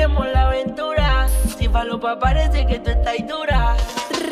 queremos la aventura. Si falopa parece que tú estás dura.